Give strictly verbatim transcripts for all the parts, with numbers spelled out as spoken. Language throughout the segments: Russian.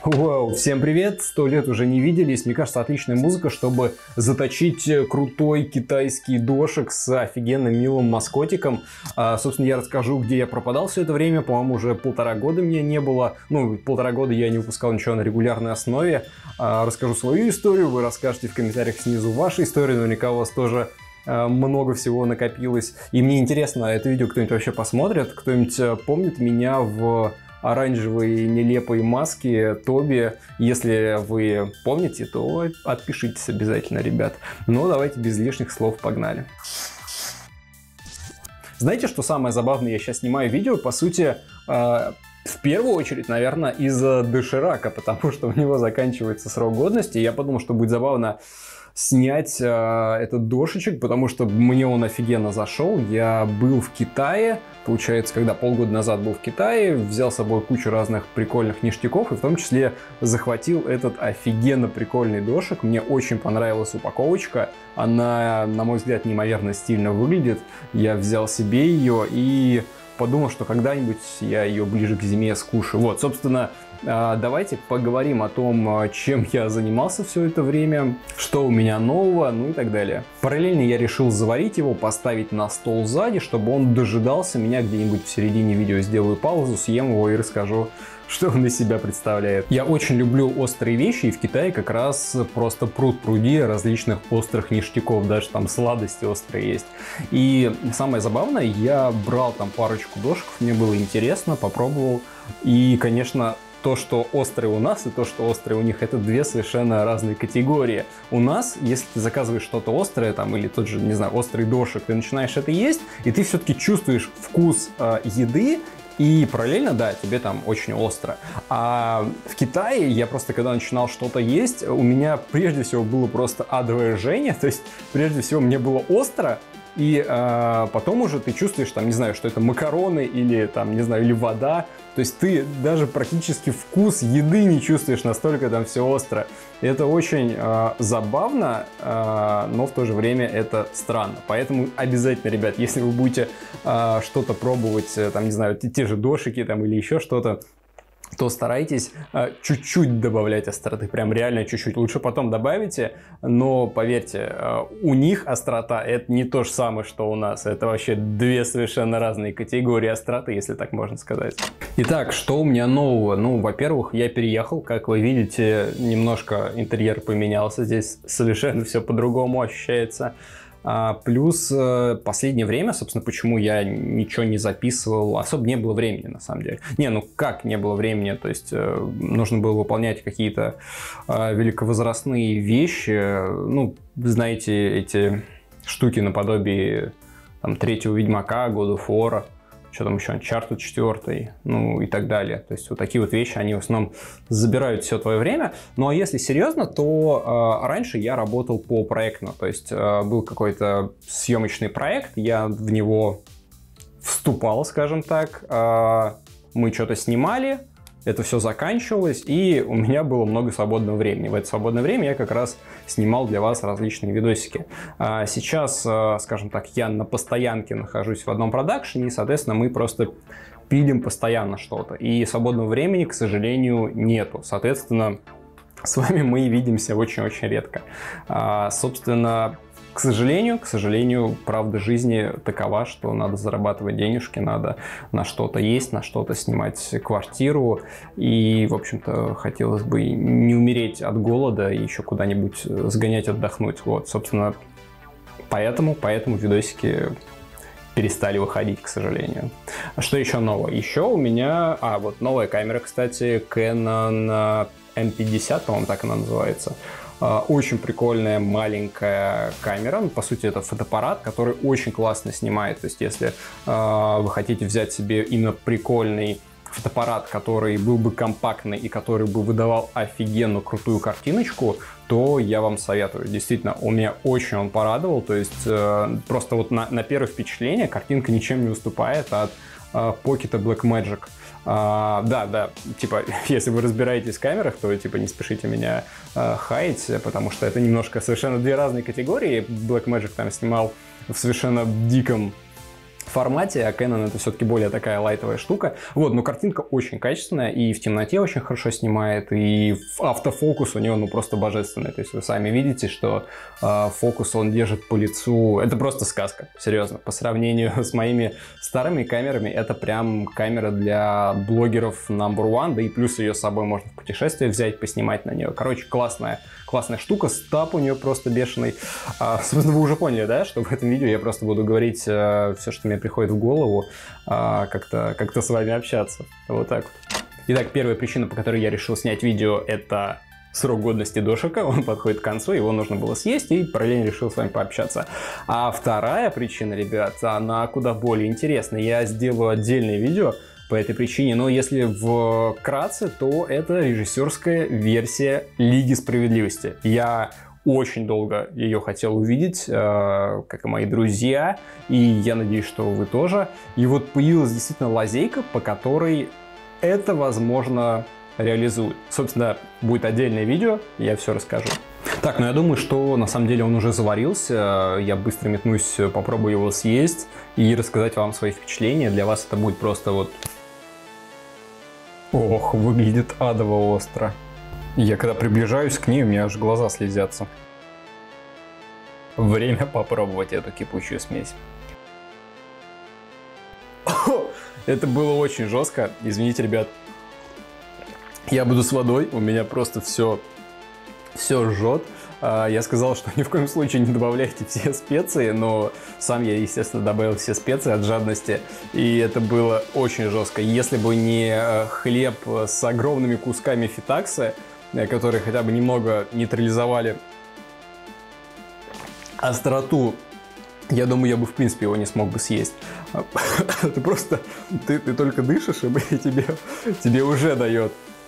Вау, всем привет! Сто лет уже не виделись. Мне кажется, отличная музыка, чтобы заточить крутой китайский дошик с офигенным милым маскотиком. А, собственно, я расскажу, где я пропадал все это время. По-моему, уже полтора года меня не было. Ну, полтора года я не выпускал ничего на регулярной основе. А, расскажу свою историю, вы расскажете в комментариях снизу вашу историю. Наверняка у вас тоже много всего накопилось. И мне интересно, это видео кто-нибудь вообще посмотрит? Кто-нибудь помнит меня в оранжевой нелепой маске Тоби? Если вы помните, то отпишитесь обязательно, ребят. Но давайте без лишних слов погнали. Знаете, что самое забавное? Я сейчас снимаю видео, по сути, в первую очередь, наверное, из-за доширака, потому что у него заканчивается срок годности. Я подумал, что будет забавно снять э, этот дошечек, потому что мне он офигенно зашел. Я был в Китае, получается, когда полгода назад был в Китае, взял с собой кучу разных прикольных ништяков, и в том числе захватил этот офигенно прикольный дошик. Мне очень понравилась упаковочка, она, на мой взгляд, неимоверно стильно выглядит. Я взял себе ее и подумал, что когда-нибудь я ее ближе к зиме скушаю. Вот, собственно, давайте поговорим о том, чем я занимался все это время, что у меня нового, ну и так далее. Параллельно я решил заварить его, поставить на стол сзади, чтобы он дожидался меня где-нибудь в середине видео. Сделаю паузу, съем его и расскажу, что он из себя представляет. Я очень люблю острые вещи, и в Китае как раз просто пруд-пруди различных острых ништяков, даже там сладости острые есть. И самое забавное, я брал там парочку дошиков, мне было интересно, попробовал, и, конечно, то, что острые у нас, и то, что острые у них, это две совершенно разные категории. У нас, если ты заказываешь что-то острое, там, или тот же, не знаю, острый дошик, ты начинаешь это есть, и ты все-таки чувствуешь вкус э, еды, и параллельно, да, тебе там очень остро. А в Китае я просто, когда начинал что-то есть, у меня прежде всего было просто адовое жжение, то есть прежде всего мне было остро, и э, потом уже ты чувствуешь, там, не знаю, что это макароны или, там, не знаю, или вода. То есть ты даже практически вкус еды не чувствуешь, настолько там все остро. И это очень э, забавно, э, но в то же время это странно. Поэтому обязательно, ребят, если вы будете э, что-то пробовать, э, там, не знаю, те же дошики там, или еще что-то, то старайтесь э, чуть-чуть добавлять остроты, прям реально чуть-чуть. Лучше потом добавите, но поверьте, э, у них острота это не то же самое, что у нас. Это вообще две совершенно разные категории остроты, если так можно сказать. Итак, что у меня нового? Ну, во-первых, я переехал, как вы видите, немножко интерьер поменялся, здесь совершенно все по-другому ощущается. А, плюс э, последнее время, собственно, почему я ничего не записывал, особо не было времени, на самом деле. Не, ну как не было времени, то есть э, нужно было выполнять какие-то э, великовозрастные вещи, ну, знаете, эти штуки наподобие там, третьего Ведьмака, God of War, что там еще, Uncharted четыре, ну и так далее. То есть вот такие вот вещи, они в основном забирают все твое время. Ну а если серьезно, то э, раньше я работал по проектно. То есть э, был какой-то съемочный проект, я в него вступал, скажем так. Э, мы что-то снимали, это все заканчивалось, и у меня было много свободного времени. В это свободное время я как раз снимал для вас различные видосики. Сейчас, скажем так, я на постоянке нахожусь в одном продакшене, и, соответственно, мы просто пилим постоянно что-то. И свободного времени, к сожалению, нету. Соответственно, с вами мы видимся очень-очень редко. Собственно, К сожалению, к сожалению, правда жизни такова, что надо зарабатывать денежки, надо на что-то есть, на что-то снимать квартиру. И, в общем-то, хотелось бы не умереть от голода и еще куда-нибудь сгонять отдохнуть. Вот, собственно, поэтому, поэтому видосики перестали выходить, к сожалению. Что еще нового? Еще у меня... А, вот новая камера, кстати, Canon эм пятьдесят, по-моему, так она называется. Очень прикольная маленькая камера, ну, по сути это фотоаппарат, который очень классно снимает. То есть если э, вы хотите взять себе именно прикольный фотоаппарат, который был бы компактный и который бы выдавал офигенную крутую картиночку, то я вам советую. Действительно, у меня очень он порадовал. То есть э, просто вот на, на первое впечатление картинка ничем не уступает от э, Pocket Blackmagic. А, да, да, типа, если вы разбираетесь в камерах, то, типа, не спешите меня а, хаять, потому что это немножко совершенно две разные категории. Blackmagic там снимал в совершенно диком формате, а Canon это все-таки более такая лайтовая штука. Вот, но картинка очень качественная, и в темноте очень хорошо снимает, и автофокус у него ну просто божественный. То есть вы сами видите, что э, фокус он держит по лицу. Это просто сказка, серьезно. По сравнению с моими старыми камерами, это прям камера для блогеров number one, да и плюс ее с собой можно в путешествие взять, поснимать на нее. Короче, классная, классная штука, стаб у нее просто бешеный. А, собственно, вы уже поняли, да, что в этом видео я просто буду говорить э, все, что мне приходит в голову, э, как-то как-то с вами общаться. Вот так вот. Итак, первая причина, по которой я решил снять видео, это срок годности дошика. Он подходит к концу, его нужно было съесть, и параллельно решил с вами пообщаться. А вторая причина, ребят, она куда более интересная. Я сделаю отдельное видео по этой причине, но если вкратце, то это режиссерская версия Лиги Справедливости. Я очень долго ее хотел увидеть, э, как и мои друзья, и я надеюсь, что вы тоже. И вот появилась действительно лазейка, по которой это, возможно, реализует. Собственно, будет отдельное видео, я все расскажу. Так, ну я думаю, что на самом деле он уже заварился. Я быстро метнусь, попробую его съесть и рассказать вам свои впечатления. Для вас это будет просто вот... Ох, выглядит адово остро. Я когда приближаюсь к ней, у меня аж глаза слезятся. Время попробовать эту кипучую смесь. Это было очень жестко. Извините, ребят. Я буду с водой. У меня просто все, все жжет. Я сказал, что ни в коем случае не добавляйте все специи, но сам я, естественно, добавил все специи от жадности. И это было очень жестко. Если бы не хлеб с огромными кусками фитакса, которые хотя бы немного нейтрализовали остроту, я думаю, я бы в принципе его не смог бы съесть. Ты просто, ты, ты только дышишь, и тебе, тебе уже дает.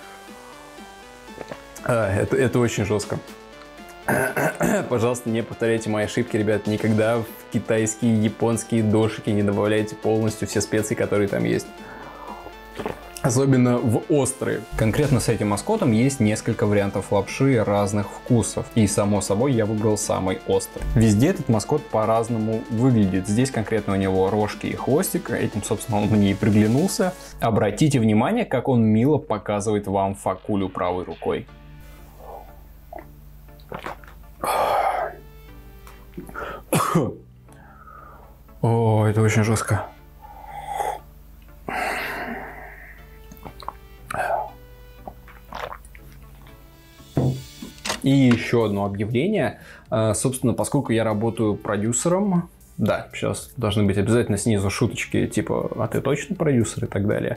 А, это, это очень жестко. Пожалуйста, не повторяйте мои ошибки, ребят. Никогда в китайские, японские дошики не добавляйте полностью все специи, которые там есть. Особенно в острые. Конкретно с этим маскотом есть несколько вариантов лапши разных вкусов. И само собой я выбрал самый острый. Везде этот маскот по-разному выглядит. Здесь конкретно у него рожки и хвостик. Этим, собственно, он мне и приглянулся. Обратите внимание, как он мило показывает вам факулю правой рукой. О, это очень жестко. И еще одно объявление. Собственно, поскольку я работаю продюсером, да, сейчас должны быть обязательно снизу шуточки типа «А ты точно продюсер?» и так далее.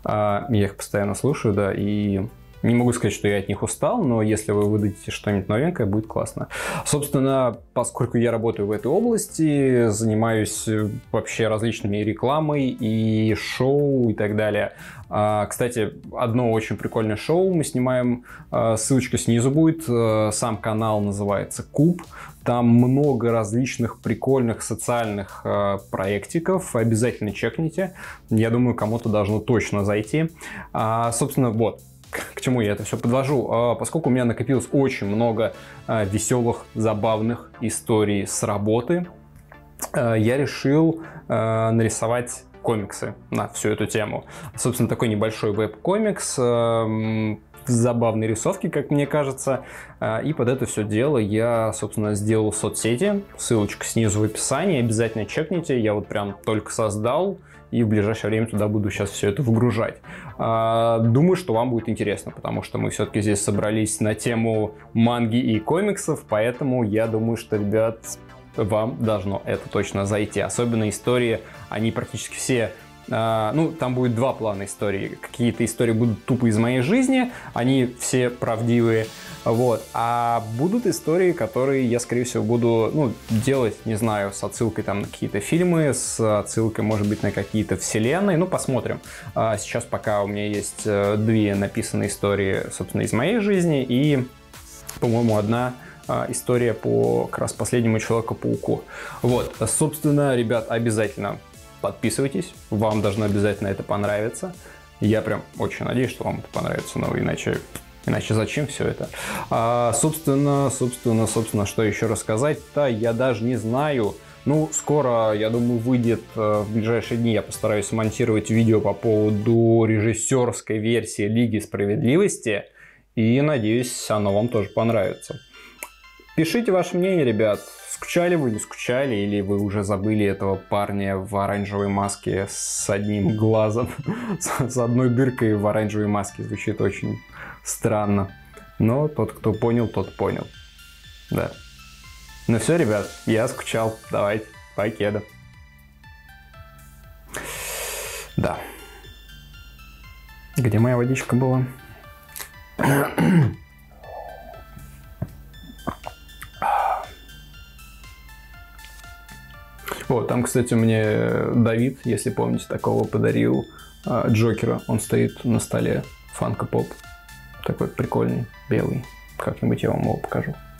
Я их постоянно слушаю, да, и не могу сказать, что я от них устал, но если вы выдадите что-нибудь новенькое, будет классно. Собственно, поскольку я работаю в этой области, занимаюсь вообще различными рекламой и шоу и так далее. Кстати, одно очень прикольное шоу мы снимаем, ссылочка снизу будет, сам канал называется Куб. Там много различных прикольных социальных э, проектиков. Обязательно чекните. Я думаю, кому-то должно точно зайти. А, собственно, вот. К чему я это все подвожу? А, поскольку у меня накопилось очень много а, веселых, забавных историй с работы, а, я решил а, нарисовать комиксы на всю эту тему. Собственно, такой небольшой веб-комикс, а, забавные рисовки, как мне кажется. И под это все дело я, собственно, сделал соцсети. Ссылочка снизу в описании. Обязательно чекните. Я вот прям только создал. И в ближайшее время туда буду сейчас все это выгружать. Думаю, что вам будет интересно, потому что мы все-таки здесь собрались на тему манги и комиксов. Поэтому я думаю, что, ребят, вам должно это точно зайти. Особенно истории, они практически все... Uh, ну, там будет два плана истории. Какие-то истории будут тупо из моей жизни, они все правдивые, вот. А будут истории, которые я, скорее всего, буду, ну, делать, не знаю, с отсылкой там на какие-то фильмы, с отсылкой, может быть, на какие-то вселенные. Ну, посмотрим. Uh, сейчас пока у меня есть uh, две написанные истории, собственно, из моей жизни и, по-моему, одна uh, история по как раз последнему Человеку-пауку. Вот, собственно, ребят, обязательно подписывайтесь, вам должно обязательно это понравиться. Я прям очень надеюсь, что вам это понравится, но иначе, иначе зачем все это? А, собственно, собственно, собственно, что еще рассказать-то, я даже не знаю. Ну, скоро, я думаю, выйдет в ближайшие дни. Я постараюсь смонтировать видео по поводу режиссерской версии Лиги Справедливости. И надеюсь, оно вам тоже понравится. Пишите ваше мнение, ребят. Скучали вы, не скучали, или вы уже забыли этого парня в оранжевой маске с одним глазом, с одной дыркой в оранжевой маске. Звучит очень странно. Но тот, кто понял, тот понял. Да. Ну все, ребят, я скучал. Давайте, покеда. Да. Где моя водичка была? Вот, там, кстати, мне Давид, если помните, такого подарил э, Джокера. Он стоит на столе. Фанко Поп. Такой прикольный, белый. Как-нибудь я вам его покажу.